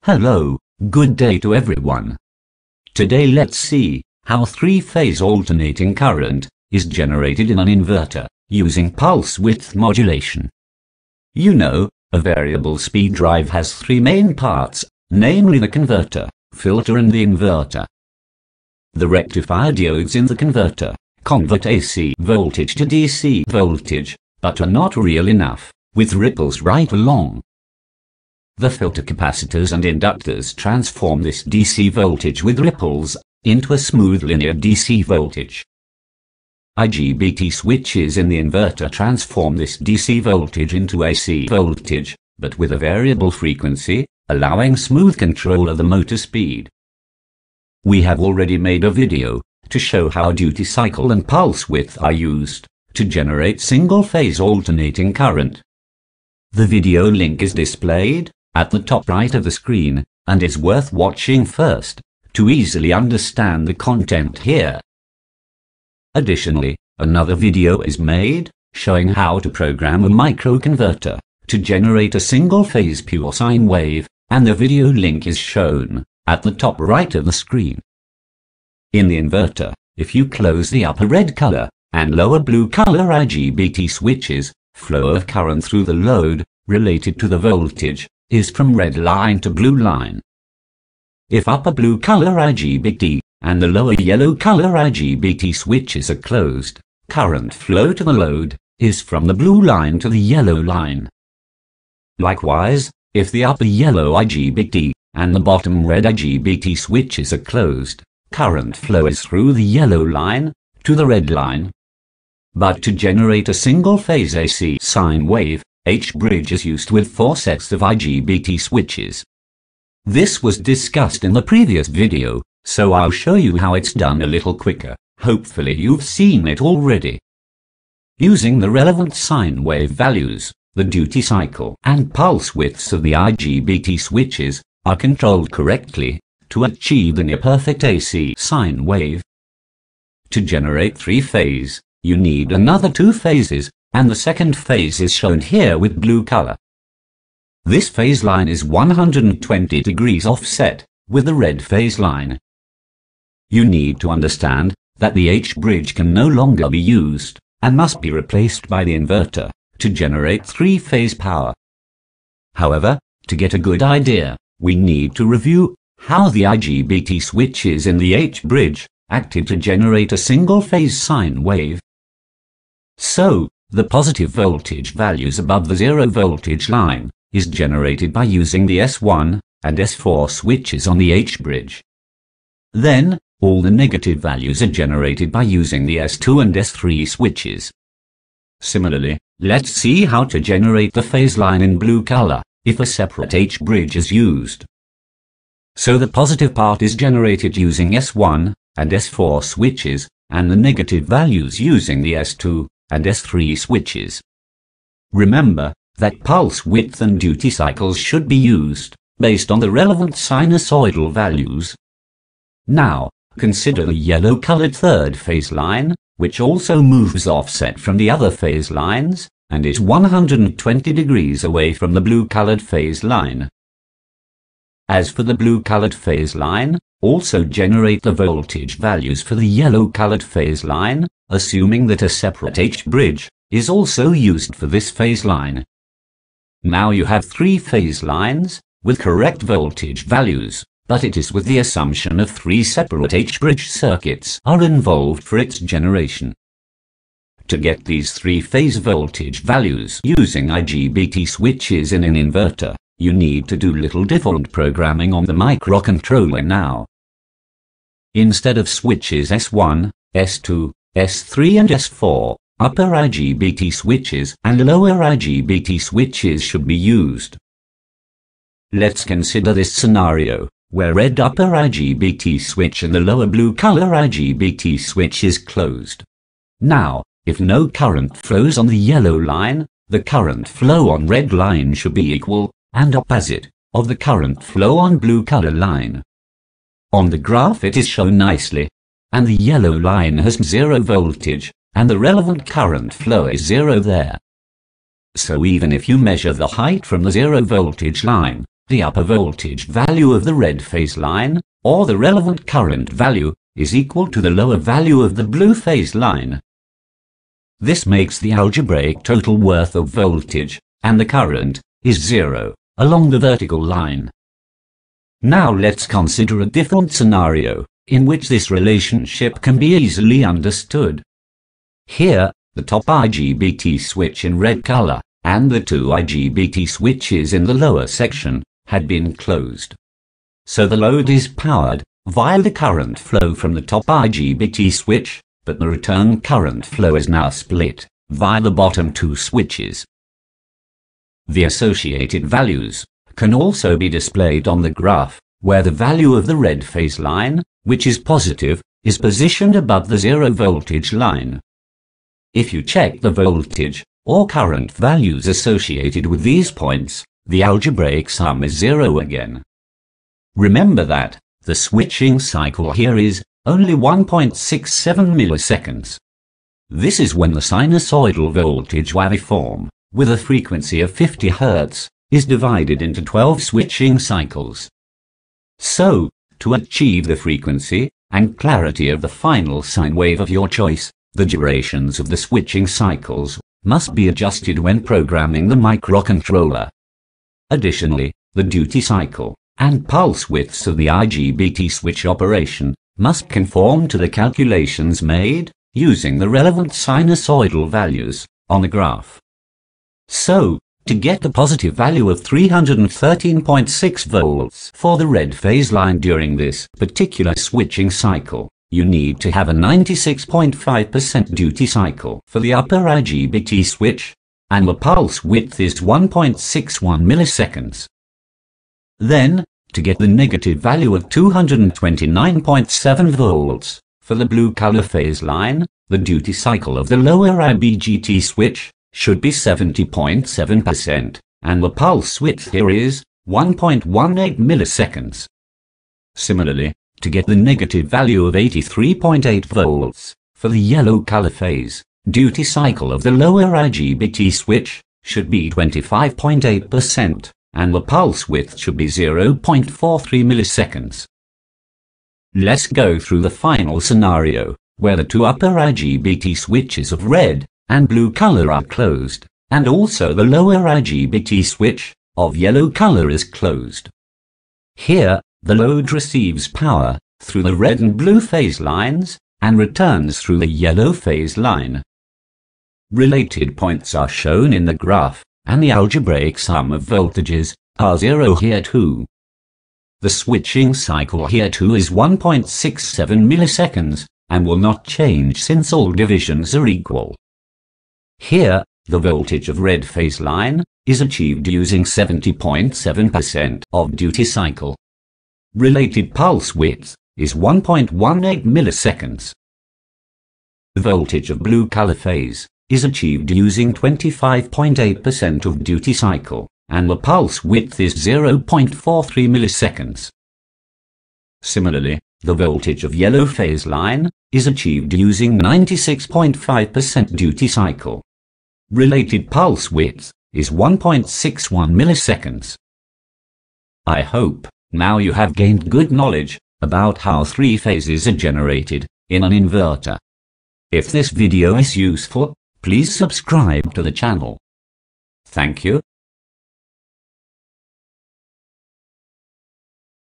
Hello, good day to everyone. Today let's see how three-phase alternating current is generated in an inverter using pulse width modulation. You know, a variable speed drive has three main parts, namely the converter, filter and the inverter. The rectifier diodes in the converter convert AC voltage to DC voltage, but are not real enough, with ripples right along. The filter capacitors and inductors transform this DC voltage with ripples into a smooth linear DC voltage. IGBT switches in the inverter transform this DC voltage into AC voltage, but with a variable frequency, allowing smooth control of the motor speed. We have already made a video to show how duty cycle and pulse width are used to generate single-phase alternating current. The video link is displayed at the top right of the screen and is worth watching first to easily understand the content here. Additionally, another video is made showing how to program a microconverter to generate a single-phase pure sine wave, and the video link is shown at the top right of the screen. In the inverter, if you close the upper red color and lower blue color IGBT switches, flow of current through the load related to the voltage is from red line to blue line. If upper blue color IGBT and the lower yellow color IGBT switches are closed, current flow to the load is from the blue line to the yellow line. Likewise, if the upper yellow IGBT and the bottom red IGBT switches are closed, current flow is through the yellow line to the red line. But to generate a single-phase AC sine wave, H-bridge is used with 4 sets of IGBT switches. This was discussed in the previous video, so I'll show you how it's done a little quicker. Hopefully you've seen it already. Using the relevant sine wave values, the duty cycle and pulse widths of the IGBT switches are controlled correctly to achieve the near-perfect AC sine wave. To generate three-phase, you need another 2 phases, and the second phase is shown here with blue color. This phase line is 120 degrees offset with the red phase line. You need to understand that the H-bridge can no longer be used and must be replaced by the inverter to generate three-phase power. However, to get a good idea, we need to review how the IGBT switches in the H-bridge acted to generate a single-phase sine wave. So, the positive voltage values above the zero voltage line is generated by using the S1 and S4 switches on the H-bridge. Then, all the negative values are generated by using the S2 and S3 switches. Similarly, let's see how to generate the phase line in blue color if a separate H-bridge is used. So the positive part is generated using S1 and S4 switches, and the negative values using the S2 and S3 switches. Remember that pulse width and duty cycles should be used based on the relevant sinusoidal values. Now, consider the yellow-colored third phase line, which also moves offset from the other phase lines and is 120 degrees away from the blue-colored phase line. As for the blue-colored phase line, also generate the voltage values for the yellow-colored phase line, assuming that a separate H-bridge is also used for this phase line. Now you have 3 phase lines with correct voltage values, but it is with the assumption of 3 separate H-bridge circuits are involved for its generation. To get these 3-phase voltage values using IGBT switches in an inverter, you need to do little different programming on the microcontroller now. Instead of switches S1, S2, S3 and S4, upper IGBT switches and lower IGBT switches should be used. Let's consider this scenario, where red upper IGBT switch and the lower blue color IGBT switch is closed. Now, if no current flows on the yellow line, the current flow on red line should be equal and opposite of the current flow on blue color line. On the graph it is shown nicely, and the yellow line has 0 voltage, and the relevant current flow is 0 there. So even if you measure the height from the 0 voltage line, the upper voltage value of the red phase line, or the relevant current value, is equal to the lower value of the blue phase line. This makes the algebraic total worth of voltage, and the current, is 0, along the vertical line. Now let's consider a different scenario, in which this relationship can be easily understood. Here, the top IGBT switch in red color, and the two IGBT switches in the lower section, had been closed. So the load is powered via the current flow from the top IGBT switch, but the return current flow is now split via the bottom two switches. The associated values can also be displayed on the graph, where the value of the red phase line, which is positive, is positioned above the 0 voltage line. If you check the voltage or current values associated with these points, the algebraic sum is 0 again. Remember that the switching cycle here is only 1.67 milliseconds. This is when the sinusoidal voltage waveform, with a frequency of 50 Hz, is divided into 12 switching cycles. So, to achieve the frequency and clarity of the final sine wave of your choice, the durations of the switching cycles must be adjusted when programming the microcontroller. Additionally, the duty cycle and pulse widths of the IGBT switch operation must conform to the calculations made using the relevant sinusoidal values on the graph. So, to get the positive value of 313.6 volts for the red phase line during this particular switching cycle, you need to have a 96.5% duty cycle for the upper IGBT switch, and the pulse width is 1.61 milliseconds. Then, to get the negative value of 229.7 volts for the blue color phase line, the duty cycle of the lower IGBT switch should be 70.7%, and the pulse width here is 1.18 milliseconds. Similarly, to get the negative value of 83.8 volts for the yellow color phase, duty cycle of the lower IGBT switch should be 25.8%, and the pulse width should be 0.43 milliseconds. Let's go through the final scenario, where the two upper IGBT switches of red and blue color are closed, and also the lower IGBT switch of yellow color is closed. Here, the load receives power through the red and blue phase lines and returns through the yellow phase line. Related points are shown in the graph, and the algebraic sum of voltages are 0 here too. The switching cycle here too is 1.67 milliseconds, and will not change since all divisions are equal. Here, the voltage of red phase line is achieved using 70.7% of duty cycle. Related pulse width is 1.18 milliseconds. The voltage of blue color phase is achieved using 25.8% of duty cycle, and the pulse width is 0.43 milliseconds. Similarly, the voltage of yellow phase line is achieved using 96.5% duty cycle. Related pulse width is 1.61 milliseconds. I hope now you have gained good knowledge about how 3 phases are generated in an inverter. If this video is useful, please subscribe to the channel. Thank you.